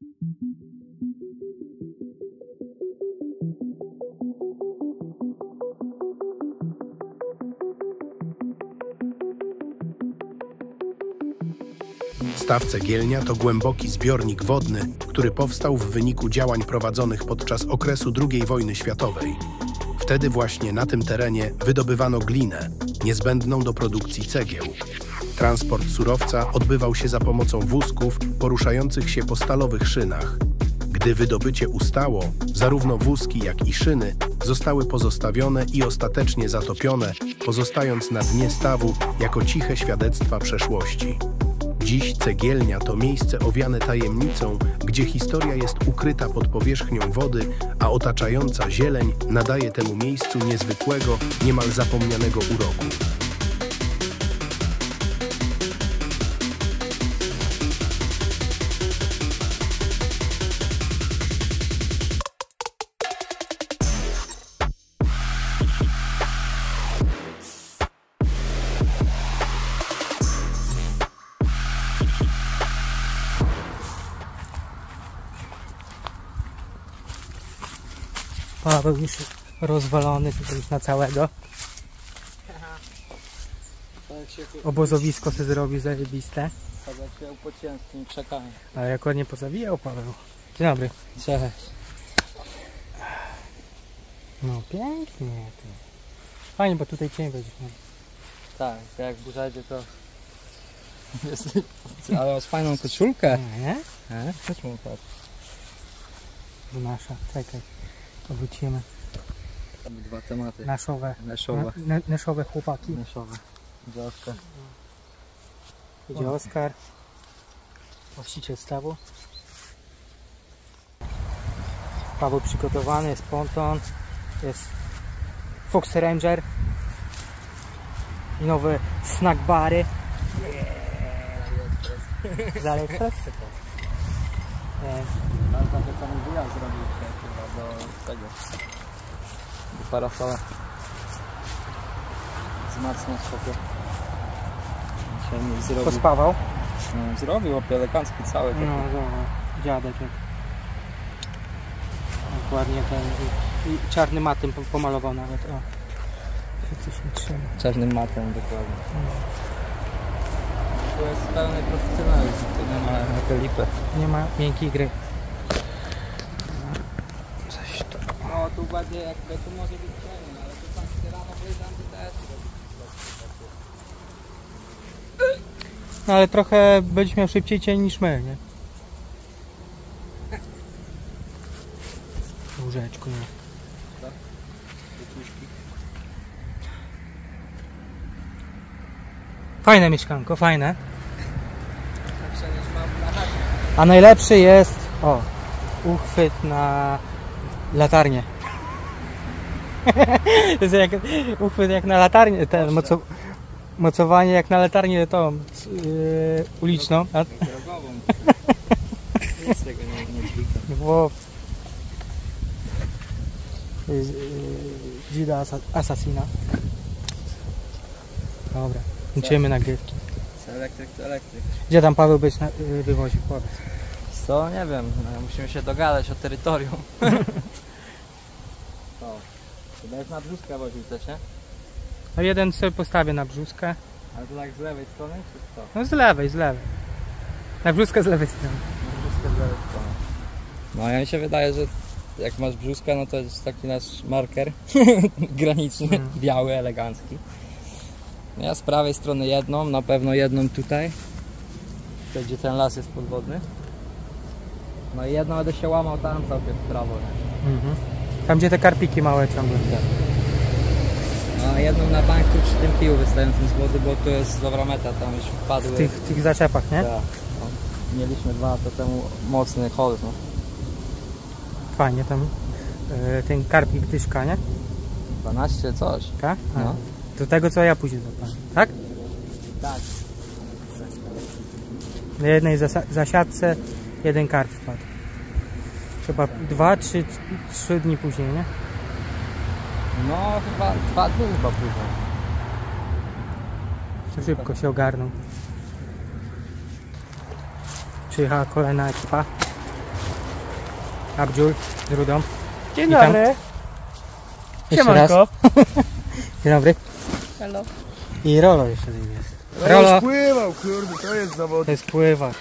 Staw Cegielnia to głęboki zbiornik wodny, który powstał w wyniku działań prowadzonych podczas okresu II wojny światowej. Wtedy właśnie na tym terenie wydobywano glinę, niezbędną do produkcji cegieł. Transport surowca odbywał się za pomocą wózków poruszających się po stalowych szynach. Gdy wydobycie ustało, zarówno wózki, jak i szyny zostały pozostawione i ostatecznie zatopione, pozostając na dnie stawu jako ciche świadectwa przeszłości. Dziś Cegielnia to miejsce owiane tajemnicą, gdzie historia jest ukryta pod powierzchnią wody, a otaczająca zieleń nadaje temu miejscu niezwykłego, niemal zapomnianego uroku. Paweł już rozwalony tutaj na całego. Obozowisko sobie zrobił zajebiste. Tak jak się po ciężkim czekaniu. Ale jak ładnie pozawijał Paweł. Dzień dobry. Cześć. No pięknie. Fajnie, bo tutaj cień będzie. Tak, jak burza idzie to... Ale masz fajną koszulkę. Nie? Chodź mu patrz. To nasza, czekaj. Obrócimy. Dwa tematy. Naszowe. Neszowe. Neszowe chłopaki. Neszowe. Idzie Oskar. Idzie Oskar. Właściciel stawu. Paweł przygotowany, jest ponton. Jest Fox Ranger. I nowe snack bary. Dalej chcesz? Ale tam wieczorem wyjazd zrobił się chyba do tego. Do parasola. Wzmacniać sobie. Dzisiaj mi zrobił. Pospawał? No, zrobił elegancki cały. No, dziadek. Dokładnie ten. I czarnym matem pomalował nawet. O. Coś mi trzyma. Czarnym matem, dokładnie. To jest pełny profesjonalizm, tu nie ma na tę lipę. Nie ma miękkiej gry. Coś tu. No tu bardziej jakby tu może być ciemno, ale tu tak rano wyjdę, to też No ale trochę będziesz miał szybciej cień niż my, nie? Łóżeczko, nie? Fajne mieszkanko, fajne. A najlepszy jest, o, uchwyt na latarnię. To jest jak uchwyt jak na latarnię, ten mocowanie jak na latarnię tą uliczną. Nic tego nie dźwiga. Bo Dzida Assassina. Dobra, kończymy nagrywki. Elektryk to elektryk. Gdzie tam Paweł byś wywoził? Powiedz. Co? Nie wiem, no, musimy się dogadać o terytorium. To. Chyba jest na brzuskę woził też, nie? No jeden sobie postawię na brzuskę. Ale to tak z lewej strony, czy co? No z lewej, z lewej. Na brzuskę z lewej strony. Na brzuskę z lewej strony. No ja mi się wydaje, że jak masz brzuskę, no to jest taki nasz marker graniczny, biały, elegancki. No ja z prawej strony jedną, na pewno jedną tutaj, gdzie ten las jest podwodny. No i jedną będę się łamał tam całkiem w prawo. Tam gdzie te karpiki małe ciągle. No a jedną na bank tu przy tym kiju wystającym z wody, bo tu jest dobra meta, tam już wpadły. W tych zaczepach, nie? Tak. No, mieliśmy 2 lata temu mocny hol. No. Fajnie tam ten karpik dyszka, nie? 12 coś. Tak? No. Do tego co ja później zapałem, tak? Tak. Na jednej zasiadce jeden karp wpadł. Chyba 2, 3 dni później, nie? No chyba 2 dni chyba później. Szybko się ogarnął. Przyjechała kolejna ekipa. Abdul z Rudą. Dzień Witam. dobry. Jeszcze raz. Siemanko. Dzień dobry. Hello. I Rolo jeszcze z nim jest. Rolo, Pływał, kurde, to jest zawód. to jest pływak.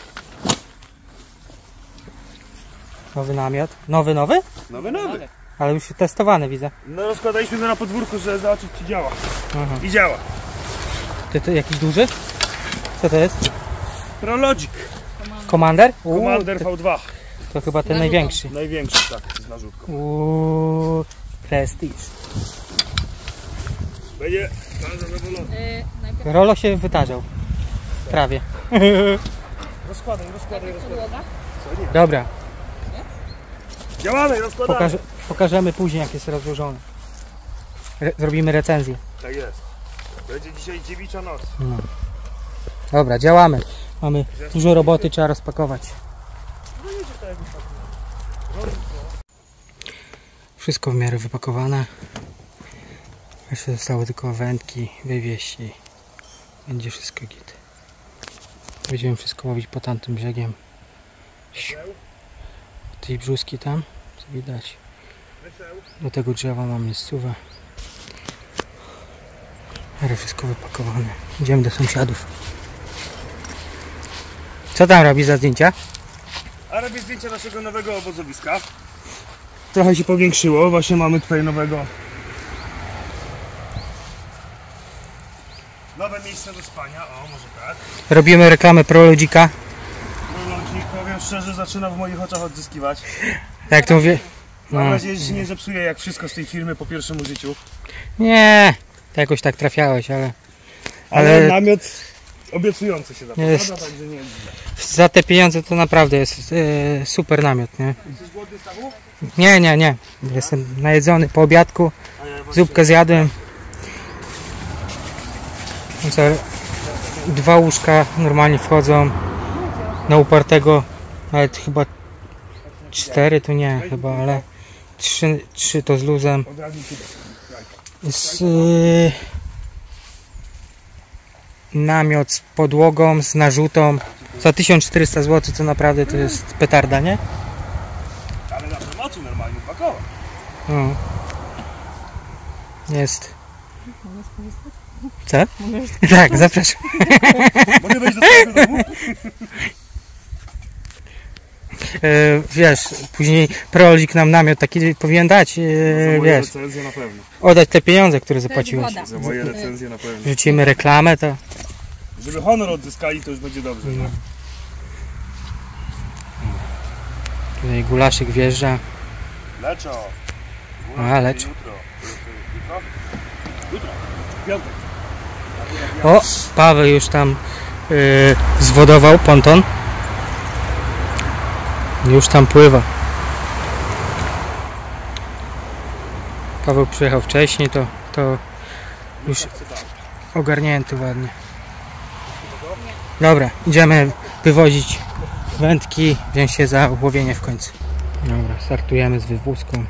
Nowy namiot. Nowy? Nowy. Ale już testowany widzę. No rozkładaliśmy go na podwórku, żeby zobaczyć czy działa. Aha. I działa. Ty jakiś duży? Co to jest? Prologic. Commander? Commander V2. To chyba ten największy. Największy, tak, z narzutką. Prestige. Będzie bardzo zadowolony. Najpierw Rolo się wytarzał. Prawie. Rozkładaj. podłoga. Dobra, Działamy, rozkładamy. pokażemy później jak jest rozłożony. Zrobimy recenzję. Tak jest. Będzie dzisiaj dziewicza noc. Dobra, działamy. Mamy dużo roboty, trzeba rozpakować. Wszystko w miarę wypakowane. Jeszcze zostało tylko wędki wywieźć i będzie wszystko git. Będziemy wszystko łowić po tamtym brzegiem. Tej brzuski tam, co widać. Do tego drzewa mam miejscówę. Ale wszystko wypakowane. Idziemy do sąsiadów. Co tam robi za zdjęcia? A robię zdjęcia naszego nowego obozowiska. Trochę się powiększyło, właśnie mamy tutaj nowe miejsce do spania, o może tak. Robimy reklamę Prologika. Prologik, powiem szczerze, zaczyna w moich oczach odzyskiwać. Jak to mówię? Mam nadzieję, że się nie zepsuje jak wszystko z tej firmy po pierwszym użyciu. Nie, to jakoś tak trafiałeś, ale Ale namiot obiecujący się zapowiada, Jest. także nie jest źle. za te pieniądze to naprawdę jest super namiot, nie? Jesteś głodny, Stachu? Nie. Jestem najedzony po obiadku. A ja właśnie- Zupkę zjadłem. Co, 2 łóżka normalnie wchodzą. Na upartego nawet chyba 4 to nie chyba, ale 3 to z luzem. Od razu tu. Z, namiot z podłogą, z narzutą. Za 1400 zł to naprawdę to jest petarda, nie? Ale na promocji normalnie 2 koła. No. Jest. Co? Tak, zapraszam. Mogę wejść do swojego domu? Wiesz, później Prologik nam namiot taki powinien dać, Za moje wiesz, recenzje na pewno. oddać te pieniądze, które zapłaciłeś. woda. Za moje recenzje na pewno. Rzucimy reklamę, to Żeby honor odzyskali, to już będzie dobrze. No. tutaj gulaszyk wjeżdża. Leczo. A, lecz. Jutro. Jutro. Piątek. O, Paweł już tam zwodował ponton. Już tam pływa. Paweł przyjechał wcześniej, to już ogarnięty ładnie. Dobra, idziemy wywozić wędki, wziąć się za łowienie w końcu. Dobra, startujemy z wywózką.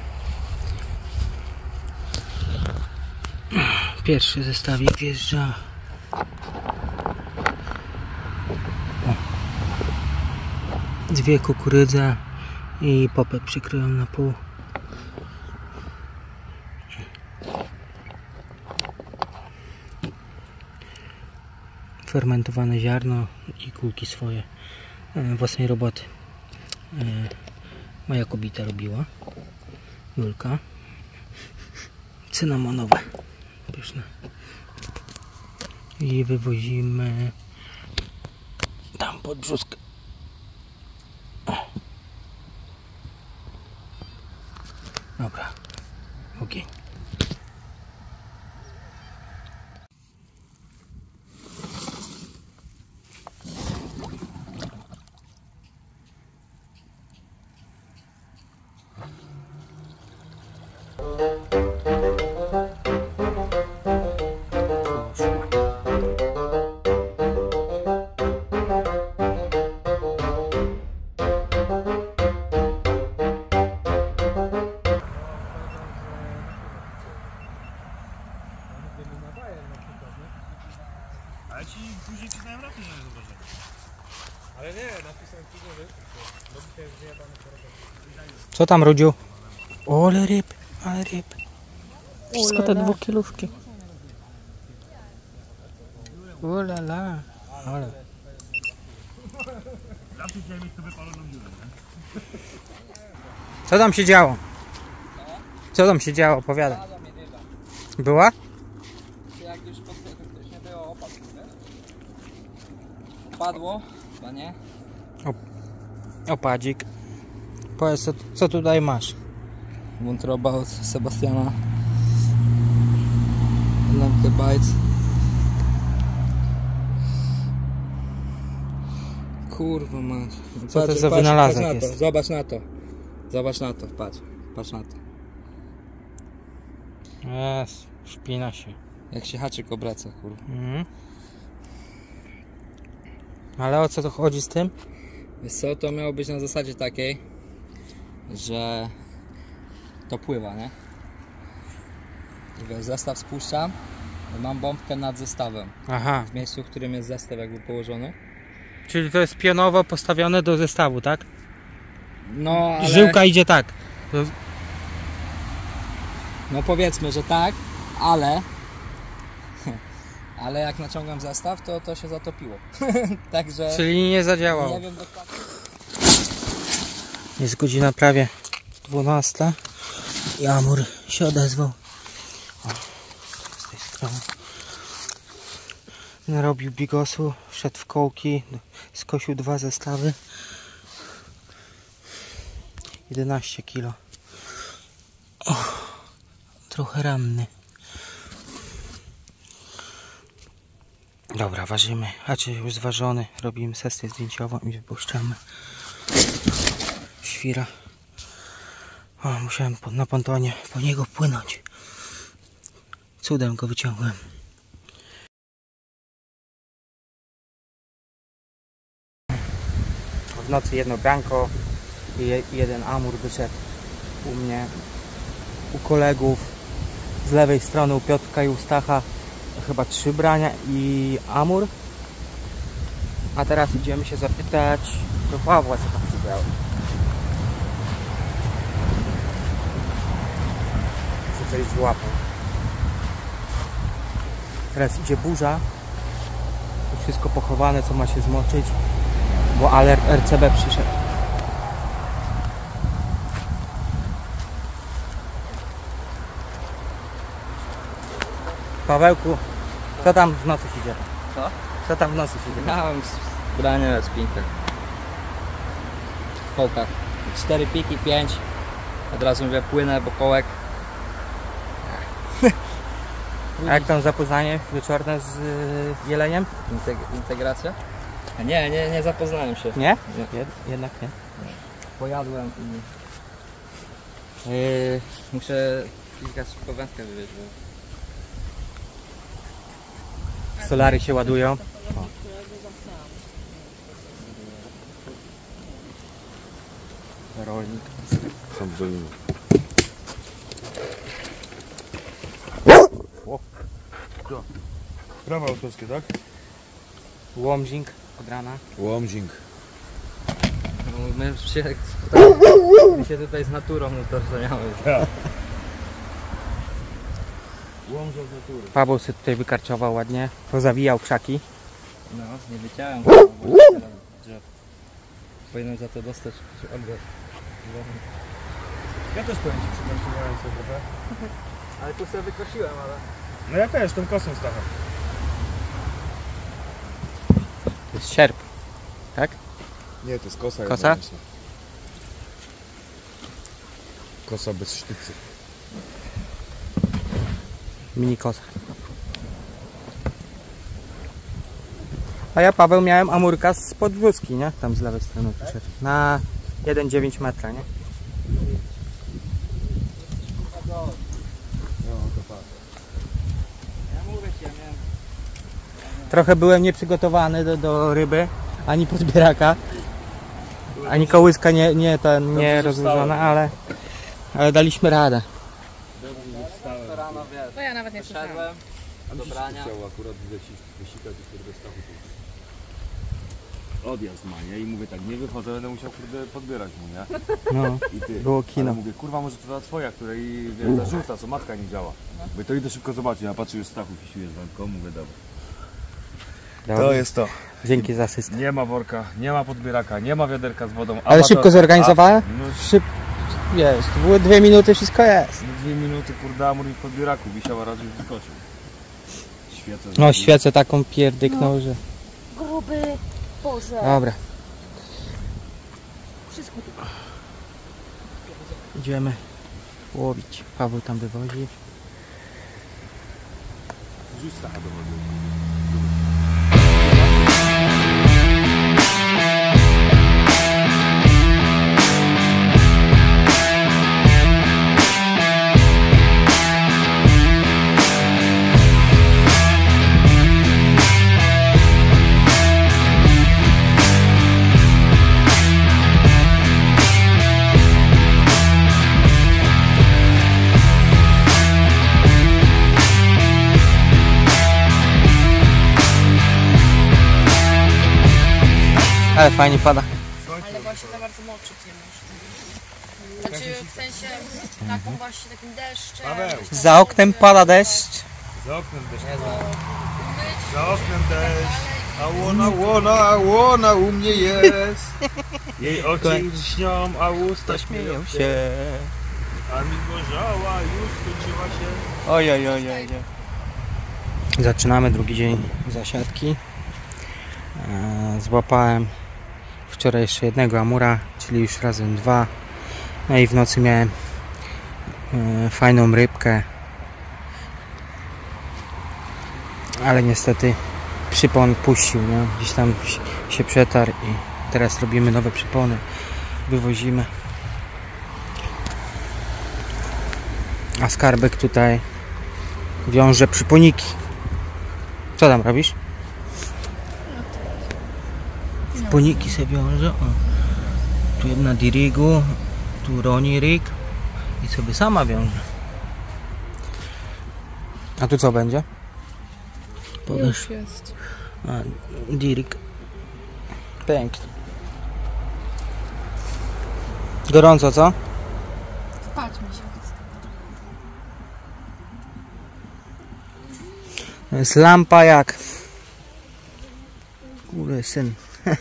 Pierwszy zestawik wjeżdża. O. 2 kukurydze i popek przykryłem na pół. Fermentowane ziarno i kulki swoje własnej roboty. Moja kobieta robiła, Julka. Cynamonowe, pyszne. I wywozimy tam pod brzuskę. Dobra, ogień. Co tam, Rudziu? O, ale ryb, ale ryb. Wszystko te dwukilówki. Ulala, ale. Co tam się działo? Co tam się działo? Opowiadaj. Była? Jak już nie było opadł, opadło, chyba nie? Opadzik. Powiedz, co tutaj masz? Wątroba od Sebastiana. Lemke Bites. Kurwa mać. Co to za wynalazek jest? Zobacz na to. Zobacz na to, patrz. Patrz na to. Jest, szpina się. Jak się haczyk obraca, kurwa. Mhm. Ale o co to chodzi z tym? Wiesz co, to miało być na zasadzie takiej, że to pływa, nie? I wiesz, zestaw spuszczam, mam bombkę nad zestawem. Aha, W miejscu, w którym jest zestaw jakby położony. czyli to jest pionowo postawione do zestawu, tak? No, ale... Żyłka idzie tak. No powiedzmy, że tak, ale... Ale jak naciągam zestaw, to się zatopiło. Także... Czyli nie zadziałało. Nie wiem dokładnie. Jest godzina prawie 12 i Amur się odezwał. O, z tej strony. Narobił bigosu, wszedł w kołki, skosił 2 zestawy. 11 kg. O, trochę ranny. Dobra, ważymy. A czy już zważony, robimy sesję zdjęciową i wypuszczamy. Świra. O, musiałem na pontonie po niego płynąć. Cudem go wyciągłem. W nocy jedno branko i jeden amur wyszedł u mnie, u kolegów. Z lewej strony u Piotrka i u Stacha chyba 3 brania i amur. A teraz idziemy się zapytać do Pawła, co tam się działo. Czy coś złapał. Teraz idzie burza. To wszystko pochowane, co ma się zmoczyć, bo alert RCB przyszedł. Pawełku, co tam w nocy się dzieje? Co? Co tam w nocy się dzieje? Ja mam branie na spinkach. W kołkach. 4 piki, 5. Od razu mówię, płynę, bo kołek. A jak tam zapoznanie wieczorne z jeleniem? Integracja? A nie zapoznałem się. Nie? Jednak nie. Pojadłem i... muszę kilka szybko wędkę wywieźć, bo... Solary się ładują. O. Rolnik. Prawa autorskie, tak? Łomżing od rana. Łomżing. No, my się tutaj z naturą utożsamiamy. Łomża z natury. Paweł sobie tutaj wykarczował ładnie. Pozawijał krzaki. No, nie wyciąłem drzew. Powinienem za to dostać oddech. Ja też powiem ci, przykarczowałem sobie trochę. Ale tu sobie wykosiłem, ale... No ja też, tą kosą Stacha. To jest sierp. Tak? Nie, to jest kosa. Kosa? jednocześnie. Kosa bez sztycy. Mini kosa. A ja, Paweł, miałem amurka z podwózki, nie? Tam z lewej strony przyszedł. Na 1,9 metra, nie? Trochę byłem nieprzygotowany do ryby, ani podbieraka, ani kołyska nie rozłożona, ale daliśmy radę. To rano, wiesz, To ja nawet nie słyszałam. szedłem do brania. Chciał akurat wysikać i kurde Stachu. odjazd ma, nie? I mówię tak, nie wychodzę, będę musiał kurde podbierać mu, nie? No, I ty, było kino. ale mówię, kurwa, może to ta twoja, której wiesz, ta żółta, co matka nie działa. Mówię, to idę szybko zobaczyć, ja patrzę, już Stachu wisiuje z wędką, mówię, dobra. Dobra. To jest to. Dzięki za asystę. Nie ma worka, nie ma podbieraka, nie ma wiaderka z wodą. Ale szybko zorganizowałem? No, Wiesz, to były 2 minuty, wszystko jest. 2 minuty, kurde, amur mi w podbieraku wisiał, a raz już wyskoczył. Świecę. No świecę taką pierdyknął, że... Gruby, Boże. Dobra, Wszystko tu. idziemy łowić. Paweł tam wywozi. Rzuć Stacha do wody. Ale fajnie pada. Ale właśnie za bardzo moczyć nie można. Znaczy w sensie taką właśnie takim deszczem. Paweł. Za oknem pada deszcz. Za oknem deszcz. Myć, Za oknem deszcz. A łona u mnie jest. Jej oczy śnią, a usta śmieją się. A mi gorzała już skończyła się. Oj, oj, oj, oj. Zaczynamy drugi dzień zasiadki. Złapałem wczoraj jeszcze jednego amura, czyli już razem 2. No i w nocy miałem fajną rybkę. Ale niestety przypon puścił, nie? Gdzieś tam się przetarł i teraz robimy nowe przypony. Wywozimy. A Skarbek tutaj wiąże przyponiki. Co tam robisz? Przyponiki sobie wiąże. O. Tu jedna dirigu, tu Roni rig i sobie sama wiąże. A tu co będzie? Powiesz. jest. A, dirig. Pięknie. Gorąco, co? Spać mi się. To jest lampa jak... Kurde, syn.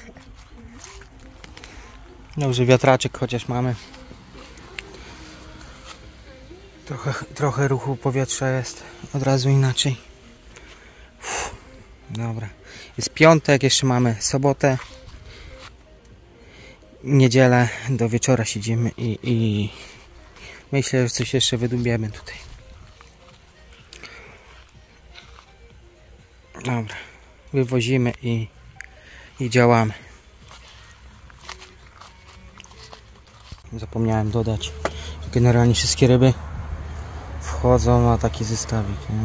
Dobrze, wiatraczek chociaż mamy. Trochę ruchu powietrza jest. Od razu inaczej. Uff, dobra. Jest piątek, jeszcze mamy sobotę. Niedzielę do wieczora siedzimy i myślę, że coś jeszcze wydubiemy tutaj. Dobra. Wywozimy i działamy. Zapomniałem dodać, że generalnie wszystkie ryby wchodzą na taki zestawik. Nie?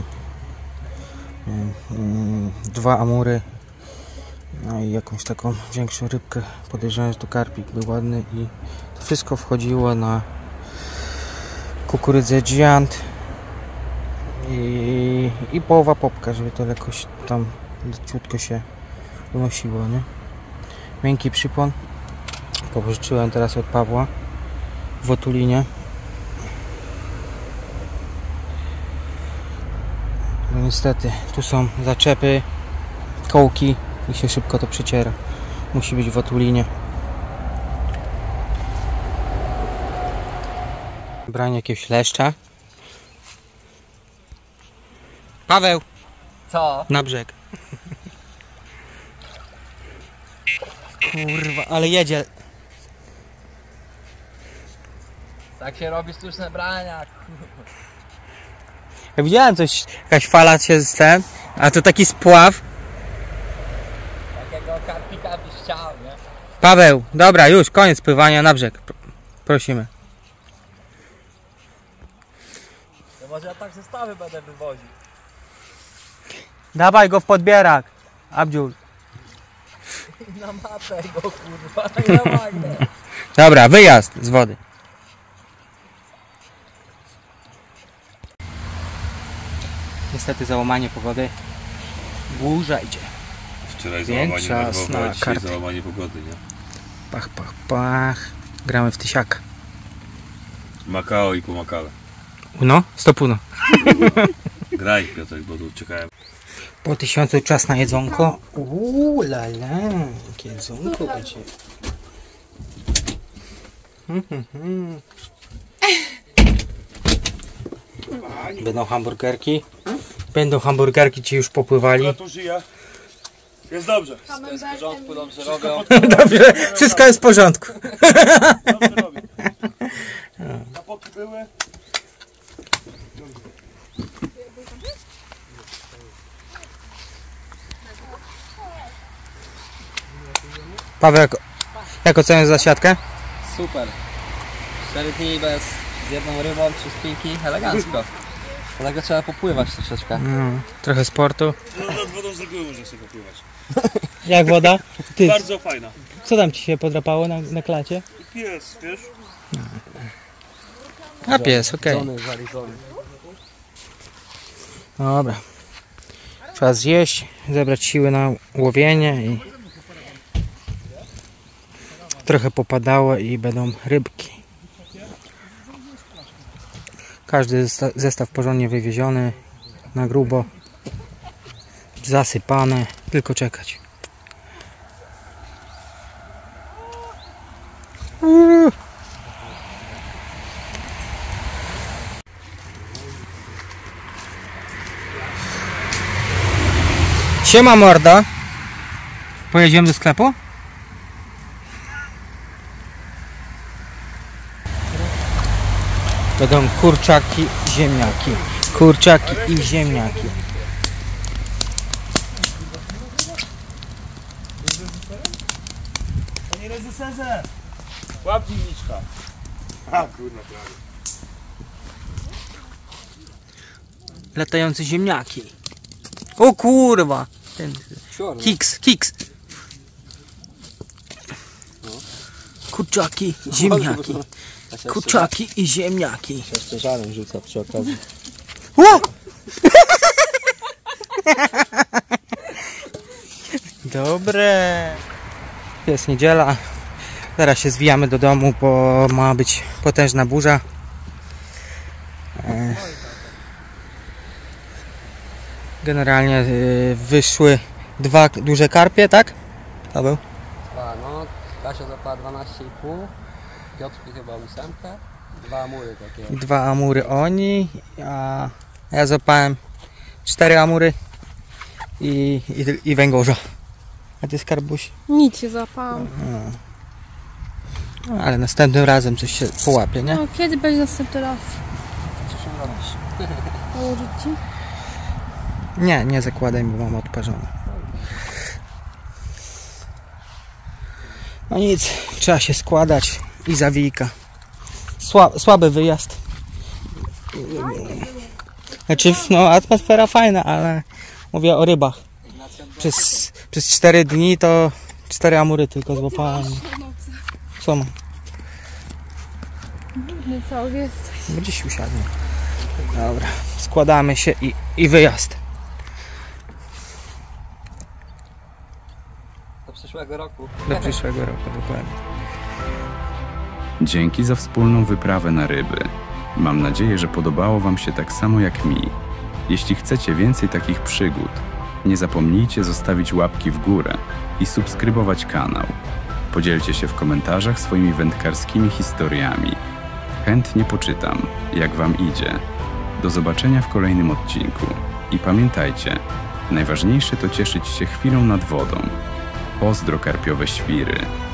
2 amury, no i jakąś taką większą rybkę. Podejrzewam, że to karpik był ładny i to wszystko wchodziło na kukurydzę Giant i połowa popka, żeby to jakoś tam leciutko się unosiło, nie? Miękki przypon pożyczyłem teraz od Pawła w Otulinie. No niestety, tu są zaczepy, kołki i się szybko to przeciera. Musi być w Otulinie. Branie jakiegoś leszcza. Paweł! Co? Na brzeg. Kurwa, ale jedzie. Tak się robi sztuczne brania. Ja widziałem coś, jakaś fala się z tym, a to taki spław. Takiego karpika byś chciał, nie? Paweł, dobra, już, koniec pływania, na brzeg. Prosimy. To może ja tak zestawy będę wywoził. Dawaj go w podbierak, Abdziul. Na mapę go kurwa, i na magnes. Dobra, wyjazd z wody. Niestety załamanie pogody. Burza idzie. Wczoraj Więc załamanie czas nerwowe, na a dzisiaj karty. załamanie pogody, nie? Pach, pach, pach. Gramy w tysiaka. Makao i pomakale. Uno? Stop uno. Graj, Piotrek, bo tu czekałem. Po 1000 czas na jedzonko. Lala, jakie jedzonko będzie. Będą hamburgerki. Będą hamburgerki, ci już popływali. Tu żyje. Jest dobrze. Jest w porządku, dobrze robią. Dobrze, wszystko jest w porządku. Dobrze robię. Zapoki były. Paweł, jak oceniasz zasiadkę? Super. 4 dni z jedną rybą, 3 spinki, elegancko. Dlatego trzeba popływać troszeczkę. Trochę sportu. No nad wodą z reguły można sobie popływać. Jak woda? Ty, Bardzo fajna. co tam ci się podrapało na klacie? Pies, wiesz? A pies, okej. Zalizony. Dobra. Trzeba zjeść, zebrać siły na łowienie i trochę popadało i będą rybki. Każdy zestaw porządnie wywieziony, na grubo, zasypane, tylko czekać. Siema morda. Pojedziemy do sklepu? Będą kurczaki, ziemniaki. Kurczaki i ziemniaki. Panie reżyserze! Łap dzienniczka. A kurna, prawie. Latające ziemniaki. O kurwa! Ten Czarny. Kiks. Kurczaki, ziemniaki. Kurczaki i ziemniaki. Jeszcze żarem rzuca przy okazji. O! Dobre. Jest niedziela. Zaraz się zwijamy do domu, bo ma być potężna burza. Generalnie wyszły 2 duże karpie, tak? To był? No, Kasia zapała 12,5, Piotrki chyba 8, 2 amury takie. I 2 amury oni, a ja złapałem 4 amury i węgorza. A ty skarbuś? Nic się zapałam. No, ale następnym razem coś się połapie, nie? No, kiedy będzie następny raz? Co się robisz? Położyć ci? Nie zakładaj, bo mam odparzone. No nic, trzeba się składać i zawijka. Słaby wyjazd. Znaczy, no atmosfera fajna, ale mówię o rybach. Przez 4 dni to 4 amury tylko złapałem. Co mam? Nie cały jesteś. Gdzieś usiadnie. Dobra, składamy się i wyjazd. Do przyszłego roku. Do przyszłego roku, dokładnie. Dzięki za wspólną wyprawę na ryby. Mam nadzieję, że podobało Wam się tak samo jak mi. Jeśli chcecie więcej takich przygód, nie zapomnijcie zostawić łapki w górę i subskrybować kanał. Podzielcie się w komentarzach swoimi wędkarskimi historiami. Chętnie poczytam, jak Wam idzie. Do zobaczenia w kolejnym odcinku. I pamiętajcie, najważniejsze to cieszyć się chwilą nad wodą. Pozdro karpiowe świry.